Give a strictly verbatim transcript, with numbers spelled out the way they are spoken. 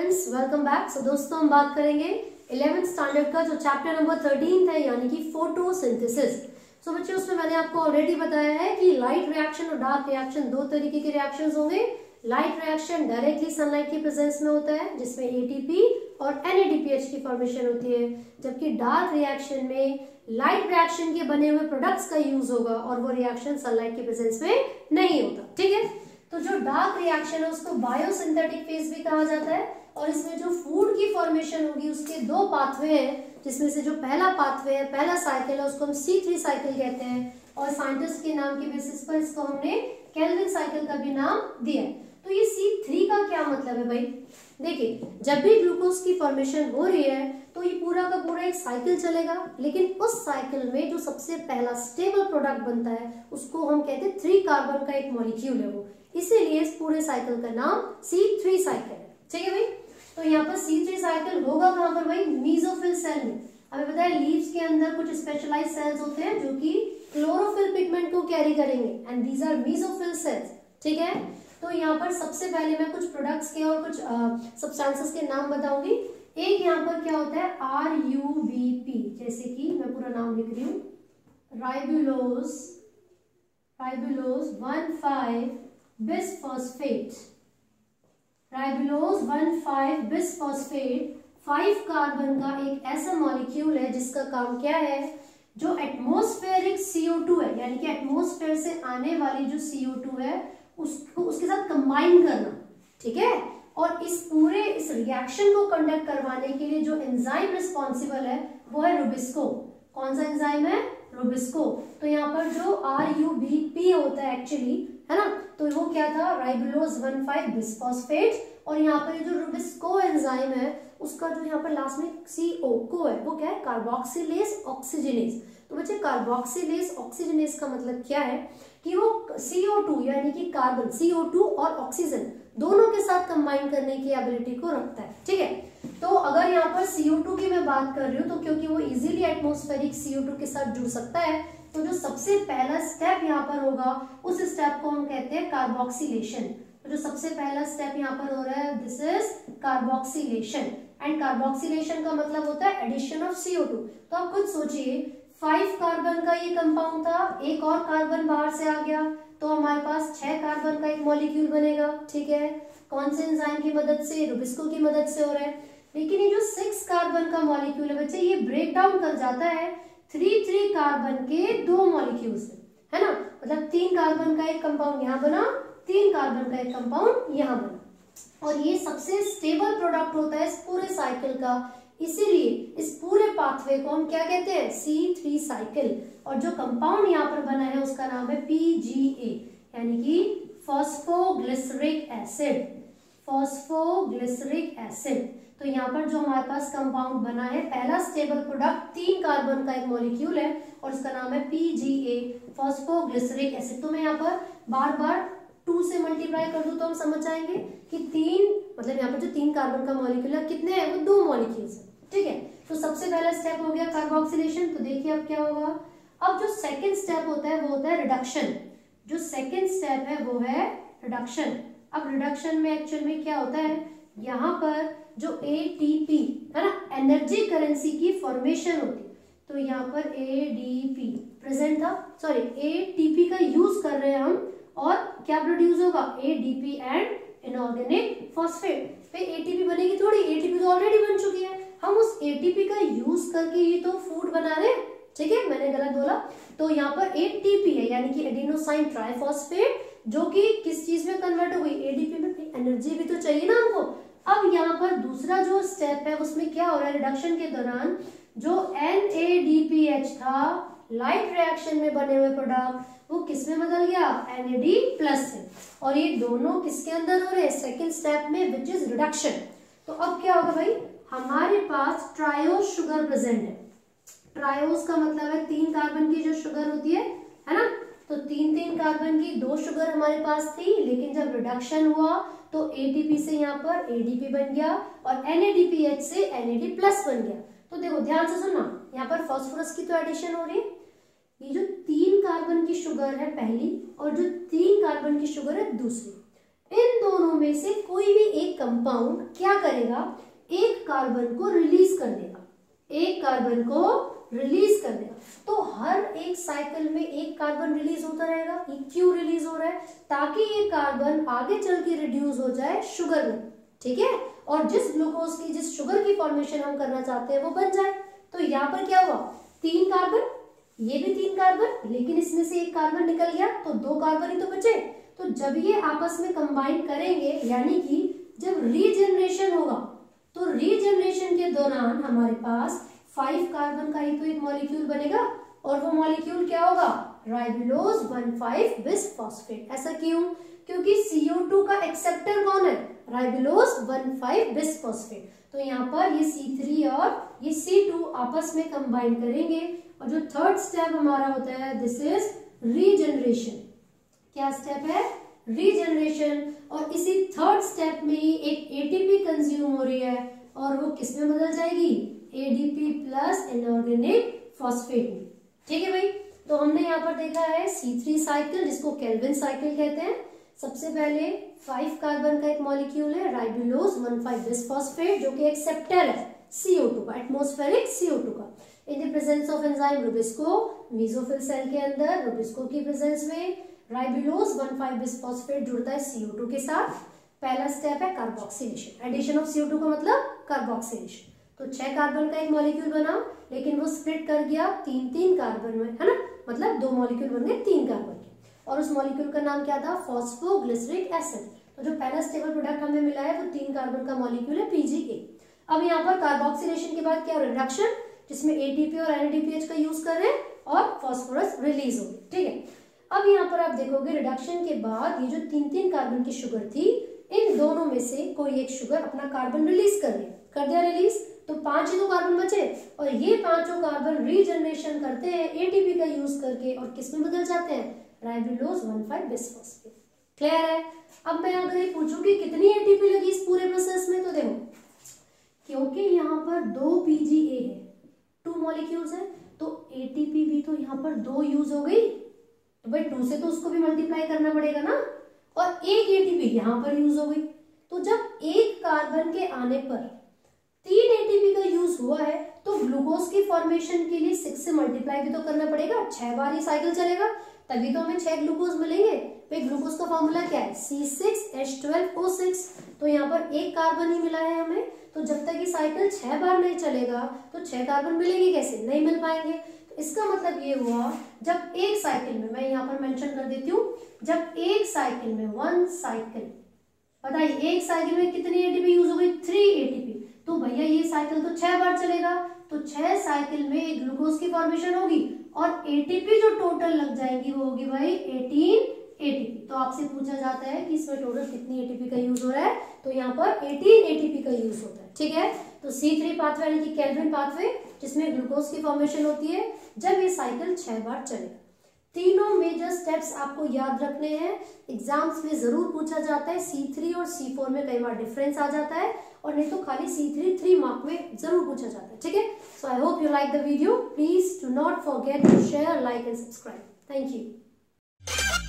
Friends, welcome back. सो दोस्तों, हम बात करेंगे इलेवेंथ स्टैंडर्ड का जो चैप्टर नंबर थर्टीन है, यानी कि फोटोसिंथेसिस। सो बच्चों, उसमें मैंने आपको ऑलरेडी बताया है कि लाइट रिएक्शन और डार्क रिएक्शन दो तरीके के रिएक्शंस होंगे। लाइट रिएक्शन डायरेक्टली सनलाइट की प्रेजेंस में होता है, जिसमें एटीपी और एनएडीपीएच की फॉर्मेशन होती है, जबकि डार्क रिएक्शन में लाइट रिएक्शन के बने हुए प्रोडक्ट्स का यूज होगा और वो रिएक्शन सनलाइट की प्रेजेंस में नहीं होता। ठीक है, तो जो डार्क रिएक्शन है उसको बायोसिंथेटिक फेज भी कहा जाता है, और इसमें जो फूड की फॉर्मेशन होगी उसके दो पाथवे हैं, जिसमें से जो पहला पाथवे है, पहला साइकिल है, उसको हम सी थ्री साइकिल कहते हैं, और साइंटिस्ट के नाम के बेसिस पर इसको हमने केल्विन साइकिल का भी नाम दिया है। तो ये सी थ्री का क्या मतलब है भाई? देखिए, जब भी ग्लूकोज की फॉर्मेशन हो रही है तो ये पूरा का पूरा एक साइकिल चलेगा, लेकिन उस साइकिल में जो सबसे पहला स्टेबल प्रोडक्ट बनता है उसको हम कहते हैं थ्री कार्बन का एक मॉलिक्यूल है वो, इसीलिए इस पूरे साइकिल का नाम सी थ्री साइकिल है। ठीक है भाई, तो यहाँ पर सी थ्री साइकिल होगा कहाँ पर भाई? मीजोफिल सेल में। हमें पता है लीव्स के अंदर कुछ स्पेशलाइज्ड सेल्स होते हैं जो कि क्लोरोफिल पिगमेंट को कैरी करेंगे, and these are mesophyll cells. ठीक है, तो यहाँ पर सबसे पहले मैं कुछ प्रोडक्ट्स के और कुछ सब्सटेंसेस के नाम बताऊंगी। एक यहाँ पर क्या होता है? आर यू बी पी, जैसे कि मैं पूरा नाम लिख रही हूँ, ribulose ribulose one five bisphosphate ribulose one five bisphosphate five carbon का एक ऐसा मॉलिक्यूल है जिसका काम क्या है? जो एटमॉस्फेरिक सी ओ टू है, यानी कि एटमॉस्फेयर से आने वाली जो सी ओ टू है उसको उसके साथ कंबाइन करना। ठीक है, और इस पूरे इस रिएक्शन को कंडक्ट करवाने के लिए जो एंजाइम रिस्पॉन्सिबल है वो है रुबिस्को। कौन सा एंजाइम है? रुबिस्को। तो यहाँ पर जो आर यू बी पी होता है एक्चुअली, है ना, तो वो क्या था? राइबुलोज वन फाइव बिसफॉस्फेट, और यहाँ पर जो रुबिस्को एंजाइम है उसका जो यहाँ पर लास्ट में सी ओ को है वो क्या है? Carboxylase oxygenase. तो बच्चे, कार्बोक्सिलेज ऑक्सीजनेज का मतलब क्या है? कि वो सी ओ टू यानी कि कार्बन, सी ओ टू और ऑक्सीजन दोनों के साथ कंबाइन करने की एबिलिटी को रखता है। ठीक है, तो अगर यहाँ पर सी ओ टू की मैं बात कर रही हूँ तो क्योंकि वो easily atmospheric C O two के साथ जुड़ सकता है, तो जो सबसे पहला स्टेप यहाँ पर होगा उस स्टेप को हम कहते हैं कार्बोक्सिलेशन। तो जो सबसे पहला स्टेप यहाँ पर हो रहा है, this is carboxylation, and carboxylation का मतलब होता है addition of C O two. तो आप खुद सोचिए, फाइव कार्बन का ये कंपाउंड था, एक और कार्बन बाहर से आ गया तो हमारे पास छह कार्बन का एक मॉलिक्यूल बनेगा। ठीक है, कौन से एंजाइम की मदद से? रुबिस्को की मदद से हो रहा है। लेकिन ये जो सिक्स कार्बन का मॉलिक्यूल है बच्चे, ये ब्रेक डाउन कर जाता है थ्री थ्री कार्बन के दो मॉलिक्यूल से, है ना, मतलब तीन कार्बन का एक कंपाउंड यहाँ बना, तीन कार्बन का एक कंपाउंड यहाँ बना, और ये सबसे स्टेबल प्रोडक्ट होता है इस पूरे साइकिल का। इसीलिए इस पूरे पाथवे को हम क्या कहते हैं? C three cycle. और जो कंपाउंड यहाँ पर बना है उसका नाम है पी जी ए, यानी कि फॉस्फोग्लिसरिक एसिड। Phosphoglyceric acid. तो यहाँ पर जो हमारे पास कंपाउंड बना है, पहला स्टेबल प्रोडक्ट तीन कार्बन का एक मॉलिक्यूल है और इसका नाम है P G A, phosphoglyceric acid. तो मैं यहाँ पर बार बार टू से मल्टीप्लाई कर दूं तो हम समझ जाएंगे कि तीन, मतलब यहाँ पर जो तीन कार्बन का मॉलिक्यूल है कितने हैं? वो दो मॉलिक्यूल्स हैं। ठीक है, तो सबसे पहला स्टेप हो गया कार्बोक्सिलेशन। तो देखिए अब क्या होगा। अब जो सेकंड स्टेप होता है वो होता है रिडक्शन। जो सेकंड स्टेप है वो है रिडक्शन। अब रिडक्शन में एक्चुअल में क्या होता है? यहाँ पर जो ए टी पी है ना, एनर्जी करेंसी की फॉर्मेशन होती है, तो यहाँ पर ए डी पी प्रेजेंट था, सॉरी ए टी पी का यूज कर रहे हैं हम, और क्या प्रोड्यूस होगा? A D P and inorganic phosphate. पे ए टी पी बनेगी थोड़ी, ए टी पी तो ऑलरेडी बन चुकी है, हम उस ए टी पी का यूज करके ही तो फूड बना रहे हैं। ठीक है, मैंने गलत बोला। तो यहाँ पर ए टी पी है, यानी कि एडिनोसाइन ट्राइफॉस्फेट, जो कि किस चीज में कन्वर्ट हो गई? ए डी पी में। एनर्जी भी तो चाहिए ना हमको। अब यहाँ पर दूसरा जो स्टेप है उसमें क्या हो रहा है? रिडक्शन के दौरान जो N A D P H था, लाइट रिएक्शन में बने हुए प्रोडक्ट, वो किस में बदल गया? एन ए डी प्लस से। और ये दोनों किसके अंदर हो रहे हैं? सेकेंड स्टेप में, विच इज रिडक्शन। तो अब क्या होगा भाई? हमारे पास ट्रायोस शुगर प्रेजेंट है। ट्रायोस का मतलब है तीन कार्बन की जो शुगर होती है, है ना, तो तीन तीन कार्बन की दो शुगर हमारे पास थी, लेकिन जब रिडक्शन हुआ तो ए टी पी से यहाँ पर ए डी पी बन गया और N A D P H से एन ए डी प्लस बन गया। तो देखो ध्यान से सुनना, यहाँ पर फास्फोरस की तो एडिशन हो रही है, ये जो तीन कार्बन की शुगर है पहली और जो तीन कार्बन की शुगर है दूसरी, इन दोनों में से कोई भी एक कंपाउंड क्या करेगा, एक कार्बन को रिलीज कर देगा, एक कार्बन को रिलीज कर देगा। तो हर एक साइकिल में एक कार्बन रिलीज होता रहेगा। ये क्यों रिलीज हो रहा है, ताकि ये कार्बन आगे चल के रिड्यूस हो जाए शुगर में, ठीक है, और जिस ग्लूकोज की, जिस शुगर की फॉर्मेशन हम करना चाहते हैं वो बन जाए। तो यहाँ पर क्या हुआ, तीन कार्बन, ये भी तीन कार्बन, लेकिन इसमें से एक कार्बन निकल गया तो दो कार्बन ही तो बचे। तो जब ये आपस में कंबाइन करेंगे, यानी कि जब रीजनरेशन होगा, तो रीजनरेशन के दौरान हमारे पास फाइव कार्बन का ही तो एक मॉलिक्यूल बनेगा, और वो मॉलिक्यूल क्या होगा, राइबोलोज वन फाइव बिसफॉस्फेट। ऐसा क्यों, क्योंकि सी ओ टू का एक्सेप्टर कौन है, राइबोलोज वन फाइव बिसफॉस्फेट। तो यहाँ पर ये सी थ्री और ये सी टू आपस में कंबाइन करेंगे, और जो थर्ड स्टेप हमारा होता है, दिस इज रीजनरेशन। क्या स्टेप है, रीजनरेशन। और इसी थर्ड स्टेप में ही एक एटीपी कंज्यूम हो रही है, और वो किस में बदल जाएगी, एडीपी प्लस इनऑर्गेनिक फॉस्फेट में। ठीक है भाई, तो हमने यहाँ पर देखा है सी थ्री साइकिल, जिसको केल्विन साइकिल कहते हैं। सबसे पहले फाइव कार्बन का एक मॉलिक्यूल है राइबोलोज वन फाइव बिसफॉस्फेट, जो कि एक्सेप्टर है सी ओ टू का, एटमॉस्फेरिक सी ओ टू का। In the presence of enzyme RuBisCO, mesophyll cell के अंदर रुबिस्को की प्रेजेंस में राइबोलोज वन फाइव बिसफॉस्फेट जुड़ता है सी ओ टू के साथ। पहला स्टेप है carboxylation, addition of C O two का मतलब कार्बोक्सिलेशन। तो छह कार्बन का एक मॉलिक्यूल बना, लेकिन वो स्प्लिट कर गया तीन तीन कार्बन में, है ना, मतलब दो मॉलिक्यूल बन गए तीन कार्बन के, और उस मॉलिक्यूल का नाम क्या था, फॉस्फोग्लिसरिक एसिड। तो जो पहला स्टेबल प्रोडक्ट हमें मिला है वो तीन कार्बन का मॉलिक्यूल है पीजीए। अब यहाँ पर कार्बोक्सिलेशन के बाद क्या, रिडक्शन, जिसमें एटीपी और एनएडीपीएच का यूज कर रहे हैं, और फॉस्फोरस रिलीज हो गई। ठीक है, अब यहाँ पर आप देखोगे रिडक्शन के बाद ये जो तीन तीन कार्बन की शुगर थी, इन दोनों में से कोई एक शुगर अपना कार्बन रिलीज कर दिया कर दिया रिलीज, तो पांच ही तो कार्बन बचे, और ये पांचों कार्बन रीजनरेशन करते हैं एटीपी का यूज करके, और किस में बदल जाते हैं, ribulose one five bisphosphate. Clear है। अब मैं अगर ये पूछूं कि कितनी एटीपी लगी इस पूरे प्रोसेस में, तो देखो, क्योंकि यहाँ पर दो पीजीए है, टू मॉलिक्यूल्स है, तो एटीपी भी तो यहाँ पर दो यूज हो गई, तो भाई टू से तो उसको भी मल्टीप्लाई करना पड़ेगा ना, और एक एटीपी यहाँ पर यूज हो गई। तो जब एक कार्बन के आने पर तीन एटीपी का यूज हुआ है, तो ग्लूकोज की फॉर्मेशन के लिए सिक्स से मल्टीप्लाई भी तो करना पड़ेगा, छह बार ये साइकिल चलेगा, तभी तो हमें छह ग्लूकोज मिलेंगे। तो ग्लूकोज का फॉर्मूला क्या है, C six H twelve O six. तो यहाँ पर एक कार्बन ही मिला है हमें, तो जब तक ये साइकिल छह बार नहीं चलेगा तो छह कार्बन मिलेंगे कैसे, नहीं मिल पाएंगे। तो इसका मतलब ये हुआ, जब एक साइकिल में, मैं यहाँ पर मेंशन कर देती हूँ, जब एक साइकिल में, वन साइकिल, बताइए एक साइकिल में कितनी एटीपी यूज हो गई, थ्री एटीपी। तो भैया ये साइकिल तो छह बार चलेगा, तो छह साइकिल में एक ग्लूकोज की फॉर्मेशन होगी, और एटीपी जो टोटल लग जाएंगी वो होगी भाई एटीन एटीपी। तो आपसे पूछा जाता है कि इसमें टोटल कितनी एटीपी का यूज हो रहा है, तो यहाँ पर एटीन एटीपी का यूज होता है। ठीक है, तो सी थ्री पाथवे यानी कि केल्विन पाथवे, जिसमें ग्लूकोज की फॉर्मेशन होती है जब ये साइकिल छह बार चलेगा। तीनों मेजर स्टेप्स आपको याद रखने हैं, एग्जाम्स में जरूर पूछा जाता है। सी थ्री और सी फोर में कई बार डिफरेंस आ जाता है, और नहीं तो खाली सी थ्री थ्री मार्क में जरूर पूछा जाता है। ठीक है, so I hope you like the video. Please do not forget to share, like and subscribe. Thank you.